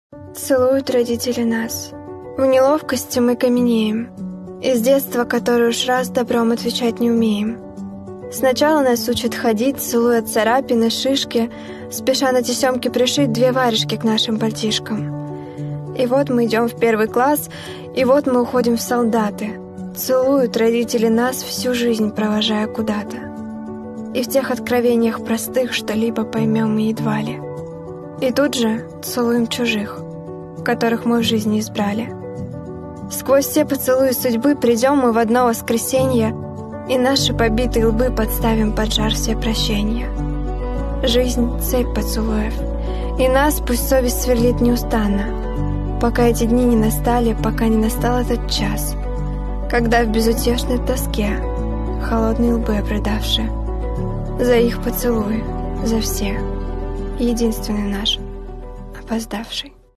Целуют родители нас. В неловкости мы каменеем. Из детства, который уж раз добром отвечать не умеем. Сначала нас учат ходить, целуя царапины, шишки, спеша на тесемке пришить 2 варежки к нашим пальтишкам. И вот мы идем в 1 класс, и вот мы уходим в солдаты. Целуют родители нас, всю жизнь провожая куда-то. И в тех откровениях простых что-либо поймем мы едва ли. И тут же целуем чужих, которых мы в жизни избрали. Сквозь все поцелуи судьбы придем мы в одно воскресенье, и наши побитые лбы подставим под жар все прощения. Жизнь — цепь поцелуев, и нас пусть совесть сверлит неустанно, пока эти дни не настали, пока не настал этот час, когда в безутешной тоске холодные лбы обрыдавшие, за их поцелуи, за все, единственный наш, опоздавший.